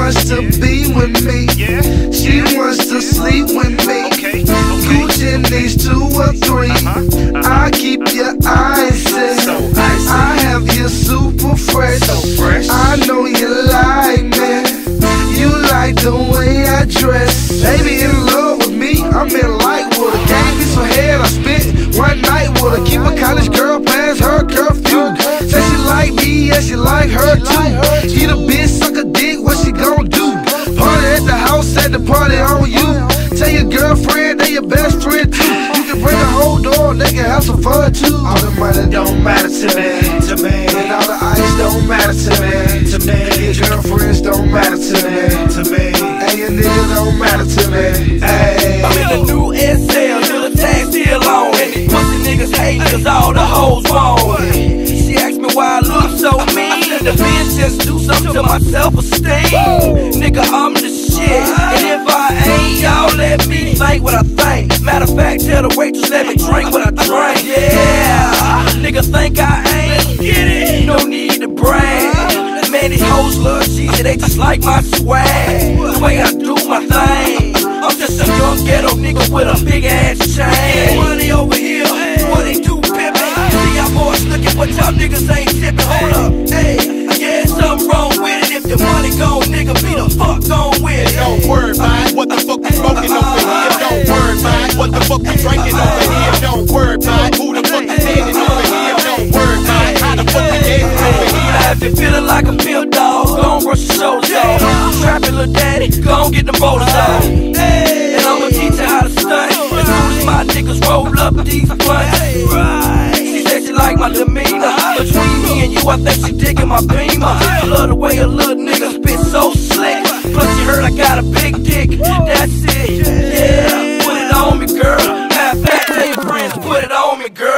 wants to be with me. She wants to sleep with me. Gucci needs 2 or 3. I keep your eyes set. I have you super fresh. I know you like me. You like the way I dress. Baby in love with me, I'm in light with her. Gave me some head, I spent one night with her. Keep a college girl past her curfew. Say she like me, yeah, she like her too. Eat a bitch, suck a dick, what she gon' do? Party at the house, at the party on you. Tell your girlfriend, they your best friend too. You can bring a whole door, they can have some fun too. All the money don't matter to me, and all the ice don't matter to me, your girlfriends don't matter to me, and your niggas don't matter to me. Ay. I'm in the new SL, till the tag still on. And these pussy niggas hate cause all the hoes wrong. She asked me why I look so mean. The bitch just do something to my self-esteem. Nigga, I'm the shit, and if I ain't, y'all let me think what I think. Matter of fact, tell the waitress let me drink what I drink. Yeah, nigga think I ain't get it. No need to brag. Man, these hoes love cheesy, they just like my swag. The way I do my thing. I'm just a young ghetto nigga with a big ass chain. Money over here, what they do, pimpin'. See y'all boys looking, but y'all niggas ain't tippin'. Hold up, hey, yeah, something wrong with it. If the money gone, nigga, be the fuck gone with it. Don't worry about what the fuck we smoking over here. Don't worry about what the fuck we drinking over here. Don't worry about who the fuck is dancing over here. Don't worry about how the fuck we dancing over here. Now if you feelin' like a field dog, gon' brush your shoulders off. Trappin' little daddy, gon' get the rollers off. And I'ma teach you how to stunt. As soon as my niggas roll up these blunts. She said she like my demeanor. Between me and you, I think she diggin' my beamer. Love the way a little nigga spit so slick. Plus she heard I got a big dick. That's it, yeah. Put it on me, girl. Matter of fact, tell your friends, put it on me, girl.